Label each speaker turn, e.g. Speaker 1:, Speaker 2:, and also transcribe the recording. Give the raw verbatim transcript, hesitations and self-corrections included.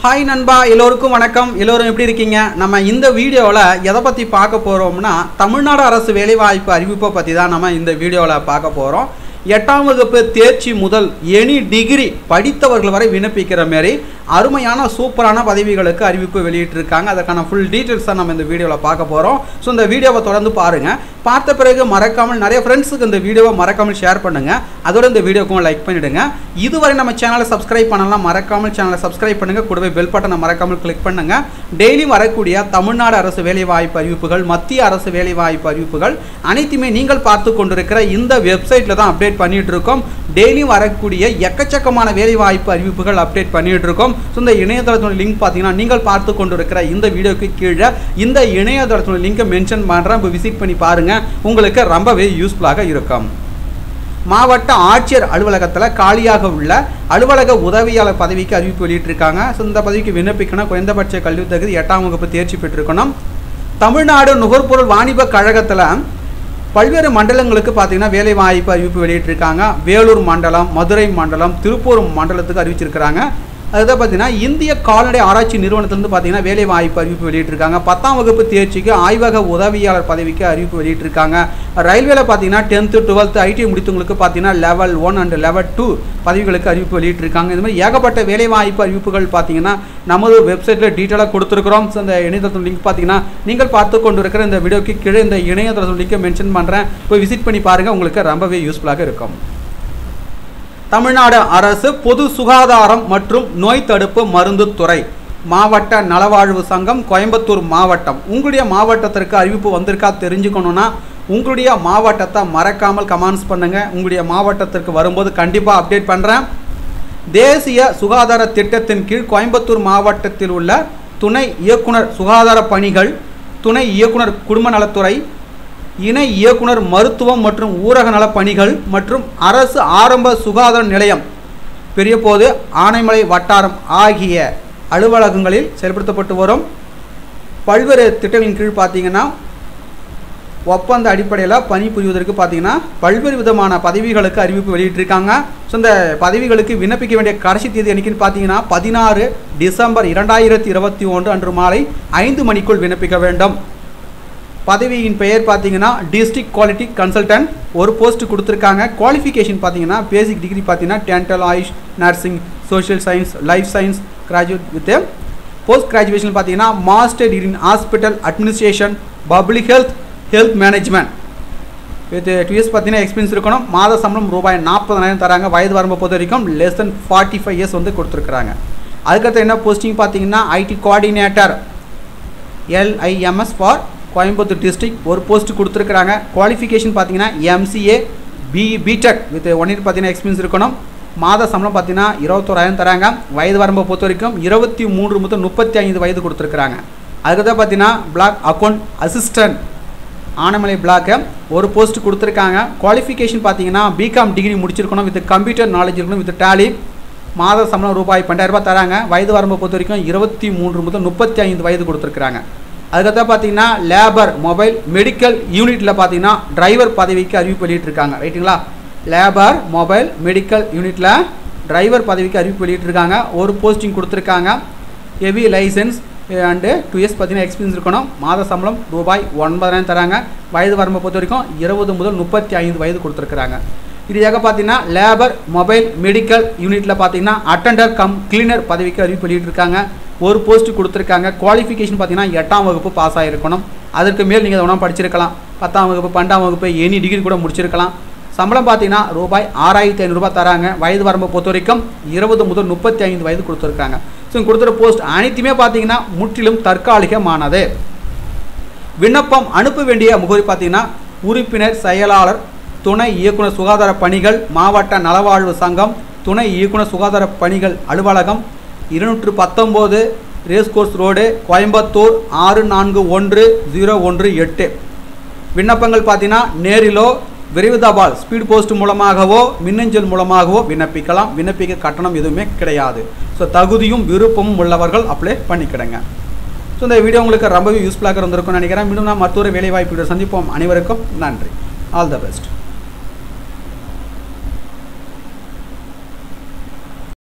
Speaker 1: Hi நண்பா, எல்லோருக்கும் வணக்கம். எல்லோரும் எப்படி இருக்கீங்க? நம்ம இந்த வீடியோவில் எதை பற்றி பார்க்க போகிறோம்னா, தமிழ்நாடு அரசு வேலைவாய்ப்பு அறிவிப்பை பற்றி தான் நம்ம இந்த வீடியோவில் பார்க்க போகிறோம். எட்டாம் வகுப்பு தேர்ச்சி முதல் எனி டிகிரி படித்தவர்கள் வரை விண்ணப்பிக்கிற மாரி அருமையான சூப்பரான பதவிகளுக்கு அறிவிப்பு வெளியிட்டிருக்காங்க. அதற்கான ஃபுல் டீட்டெயில்ஸ் தான் நம்ம இந்த வீடியோவில் பார்க்க போகிறோம். ஸோ இந்த வீடியோவை தொடர்ந்து பாருங்கள். பார்த்த பிறகு மறக்காமல் நிறைய ஃப்ரெண்ட்ஸுக்கு இந்த வீடியோவை மறக்காமல் ஷேர் பண்ணுங்கள். அதோட இந்த வீடியோக்கும் லைக் பண்ணிவிடுங்க. இதுவரை நம்ம சேனலை சப்ஸ்கிரைப் பண்ணலாம், மறக்காமல் சேனலை சப்ஸ்கிரைப் பண்ணுங்கள். கூடவே பெல் பட்டனை மறக்காமல் கிளிக் பண்ணுங்கள். டெய்லி வரக்கூடிய தமிழ்நாடு அரசு வேலைவாய்ப்பு அறிவிப்புகள், மத்திய அரசு வேலைவாய்ப்பு அறிவிப்புகள் அனைத்துமே நீங்கள் பார்த்து கொண்டிருக்கிற இந்த வெப்சைட்டில் தான் அப்டேட் பண்ணிட்டு இருக்கோம். டெய்லி வரக்கூடிய எக்கச்சக்கமான வேலைவாய்ப்பு அறிவிப்புகள் அப்டேட் பண்ணிட்டு இருக்கோம். ஸோ இந்த இணையதளத்தோட லிங்க் பார்த்தீங்கன்னா நீங்கள் பார்த்து கொண்டிருக்கிற இந்த வீடியோக்கு கீழே இந்த இணையதளத்தோட லிங்கை மென்ஷன் பண்ணுறேன். இப்போ விசிட் பண்ணி பாருங்கள், உங்களுக்கு ரொம்பவே யூஸ்ஃபுல்லாக இருக்கும். மாவட்ட ஆட்சியர் அலுவலகத்தில் காலியாக உள்ள அலுவலக உதவியாளர் பதவிக்கு அறிவிப்பு வெளியிட்டிருக்காங்க. ஸோ இந்த பதவிக்கு விண்ணப்பிக்கணும். குறைந்தபட்ச கல்வி தகுதி எட்டாம் வகுப்பு தேர்ச்சி பெற்றிருக்கணும். தமிழ்நாடு நுகர்பொருள் வாணிப கழகத்தில் பல்வேறு மண்டலங்களுக்கு பார்த்தீங்கன்னா வேலை வாய்ப்பு அறிவிப்பு வெளியிட்டிருக்காங்க. வேலூர் மண்டலம், மதுரை மண்டலம், திருப்பூர் மண்டலத்துக்கு அறிவிச்சிருக்கிறாங்க. அதுதான் பார்த்தீங்கன்னா இந்திய கால்நடை ஆராய்ச்சி நிறுவனத்திலிருந்து பார்த்தீங்கன்னா வேலை வாய்ப்பு அறிவிப்பு வெளியிட்டிருக்காங்க. பத்தாம் வகுப்பு தேர்ச்சிக்கு ஆய்வக உதவியாளர் பதவிக்கு அறிவிப்பு வெளியிட்டிருக்காங்க. ரயில்வேல பார்த்தீங்கன்னா டென்த்து டுவெல்த்து ஐடி முடித்தவங்களுக்கு பார்த்தீங்கன்னா level one and level two பதவிகளுக்கு அறிவிப்பு வெளியிட்டிருக்காங்க. இது மாதிரி ஏகப்பட்ட வேலை வாய்ப்பு அறிவிப்புகள் பார்த்தீங்கன்னா நமது வெப்சைட்டில் டீட்டெயிலாக கொடுத்துருக்குறோம். ஸோ இந்த இணையதளத்தின் லிங்க் பார்த்தீங்கன்னா நீங்கள் பார்த்து கொண்டு இருக்கிற இந்த வீடியோக்கு கீழே இந்த இணையதளத்தின் லிங்கை மென்ஷன் பண்ணுறேன். போய் விசிட் பண்ணி பாருங்கள், உங்களுக்கு ரொம்பவே யூஸ்ஃபுல்லாக இருக்கும். தமிழ்நாடு அரசு பொது சுகாதாரம் மற்றும் நோய் தடுப்பு மருந்து துறை மாவட்ட நலவாழ்வு சங்கம் கோயம்புத்தூர் மாவட்டம். உங்களுடைய மாவட்டத்திற்கு அறிவிப்பு வந்திருக்கா தெரிஞ்சுக்கணுன்னா உங்களுடைய மாவட்டத்தை மறக்காமல் கமெண்ட்ஸ் பண்ணுங்கள். உங்களுடைய மாவட்டத்திற்கு வரும்போது கண்டிப்பாக அப்டேட் பண்ணுறேன். தேசிய சுகாதார திட்டத்தின் கீழ் கோயம்புத்தூர் மாவட்டத்தில் உள்ள துணை இயக்குனர் சுகாதார பணிகள், துணை இயக்குனர் குடும்ப நலத்துறை, இணை இயக்குனர் மருத்துவம் மற்றும் ஊரக நல பணிகள் மற்றும் அரசு ஆரம்ப சுகாதார நிலையம் பெரியபோது ஆனைமலை வட்டாரம் ஆகிய அலுவலகங்களில் செயல்படுத்தப்பட்டு வரும் பல்வேறு திட்டங்களின் கீழ் பார்த்தீங்கன்னா ஒப்பந்த அடிப்படையில் பணிபுரிவதற்கு பார்த்தீங்கன்னா பல்வேறு விதமான பதவிகளுக்கு அறிவிப்பு வெளியிட்டிருக்காங்க. ஸோ இந்த பதவிகளுக்கு விண்ணப்பிக்க வேண்டிய கடைசி தேதி என்னைக்குன்னு பார்த்தீங்கன்னா பதினாறு டிசம்பர் இரண்டாயிரத்தி இருபத்தி ஒன்று அன்று மாலை ஐந்து மணிக்குள் விண்ணப்பிக்க வேண்டும். பதவியின் பெயர் பார்த்தீங்கன்னா டிஸ்ட்ரிக்ட் குவாலிட்டி கன்சல்டன்ட். ஒரு போஸ்ட் கொடுத்துருக்காங்க. குவாலிஃபிகேஷன் பார்த்தீங்கன்னா பேசிக் டிகிரி பார்த்தீங்கன்னா dental, Ayush, nursing, social science, life science graduate with post graduation பார்த்தீங்கன்னா master degree in hospital administration, public health, health management with two years பார்த்தீங்கன்னா எக்ஸ்பீரியன்ஸ் இருக்கணும். மாத சம்பளம் ரூபாய் நாற்பதாயிரம் தராங்க. வயது வரம்பை பொறுத்த வரைக்கும் less than forty five years வந்து கொடுத்துருக்குறாங்க. அதுக்கடுத்து என்ன போஸ்டிங் பார்த்தீங்கன்னா IT coordinator LIMS for Coimbatore district ஒரு போஸ்ட் கொடுத்துருக்குறாங்க. குவாலிஃபிகேஷன் பார்த்தீங்கன்னா MCA B BTech with one year பார்த்தீங்கன்னா எக்ஸ்பீரியன்ஸ் இருக்கணும். மாத சம்பளம் பார்த்தீங்கன்னா இருபத்தோராயிரம் தராங்க. வயது வரம்பை பொறுத்த வரைக்கும் இருபத்தி மூன்று முதல் முப்பத்தி ஐந்து வயது கொடுத்துருக்குறாங்க. அதுக்கு தான் பார்த்தீங்கன்னா பிளாக் அக்கௌண்ட் அசிஸ்டன்ட் ஆனமலை பிளாக்கு ஒரு போஸ்ட் கொடுத்துருக்காங்க. குவாலிஃபிகேஷன் பார்த்தீங்கன்னா பிகாம் டிகிரி முடிச்சிருக்கணும் வித் கம்ப்யூட்டர் நாலேஜ் இருக்கணும் வித் டேலி. மாத சம்பளம் ரூபாய் பன்னெண்டாயிரம் ரூபாய் தராங்க. வயது வரம்பை பொறுத்த வரைக்கும் இருபத்தி மூன்று முதல் முப்பத்தி ஐந்து வயது கொடுத்துருக்குறாங்க. அதுக்கப்புறம் பார்த்தீங்கன்னா லேபர் மொபைல் மெடிக்கல் யூனிட்டில் பார்த்தீங்கன்னா டிரைவர் பதவிக்கு அறிவிப்பு வெளியிட்டிருக்காங்க. ரைட்டுங்களா? லேபர் மொபைல் மெடிக்கல் யூனிட்டில் டிரைவர் பதவிக்கு அறிவிப்பு வெளியிட்டிருக்காங்க. ஒரு போஸ்டிங் கொடுத்துருக்காங்க. Heavy licence and two years பார்த்தீங்கன்னா எக்ஸ்பீரியன்ஸ் இருக்கணும். மாத சம்பளம் ரூபாய் ஒன்பதாயிரம் தராங்க. வயது வரம்பை பொறுத்த வரைக்கும் இருபது முதல் முப்பத்தி ஐந்து வயது கொடுத்துருக்குறாங்க. இதுக்காக பார்த்தீங்கன்னா லேபர் மொபைல் மெடிக்கல் யூனிட்டில் பார்த்தீங்கன்னா அட்டண்டர் கம் கிளீனர் பதவிக்கு அறிவிப்பு வெளியிட்டிருக்காங்க. ஒரு போஸ்ட் கொடுத்துருக்காங்க. குவாலிஃபிகேஷன் பார்த்தீங்கன்னா எட்டாம் வகுப்பு பாஸ் ஆகிருக்கணும். அதற்கு மேல் நீங்கள் ஒன்றா படிச்சிருக்கலாம். பத்தாம் வகுப்பு, பன்னெண்டாம் வகுப்பு, எனி டிகிரி கூட முடிச்சிருக்கலாம். சம்பளம் பார்த்தீங்கன்னா ரூபாய் ஆறாயிரத்தி ஐநூறுரூபா தராங்க. வயது வரம்பை பொறுத்த வரைக்கும் இருபது முதல் முப்பத்தி ஐந்து வயது கொடுத்துருக்காங்க. ஸோ கொடுத்துற போஸ்ட் அனைத்துமே பார்த்தீங்கன்னா முற்றிலும் தற்காலிகமானது. விண்ணப்பம் அனுப்ப வேண்டிய முகவரி பார்த்தீங்கன்னா உறுப்பினர் செயலாளர் துணை இயக்குனர் சுகாதார பணிகள் மாவட்ட நலவாழ்வு சங்கம் துணை இயக்குனர் சுகாதார பணிகள் அலுவலகம் இருநூற்று பத்தொம்போது ரேஸ்கோர்ஸ் ரோடு கோயம்புத்தூர் ஆறு நான்கு ஒன்று ஜீரோ ஒன்று எட்டு. விண்ணப்பங்கள் பார்த்தீங்கன்னா நேரிலோ விரைவு தபால் ஸ்பீட் போஸ்ட் மூலமாகவோ மின்னஞ்சல் மூலமாகவோ விண்ணப்பிக்கலாம். விண்ணப்பிக்க கட்டணம் எதுவுமே கிடையாது. ஸோ தகுதியும் விருப்பமும் உள்ளவர்கள் அப்ளை பண்ணிக்கிடுங்க. ஸோ இந்த வீடியோ உங்களுக்கு ரொம்பவே யூஸ்ஃபுல்லாக இருந்திருக்கும்னு நினைக்கிறேன். மீண்டும் நான் மற்றொரு வேலைவாய்ப்பு சந்திப்போம். அனைவருக்கும் நன்றி. All the best.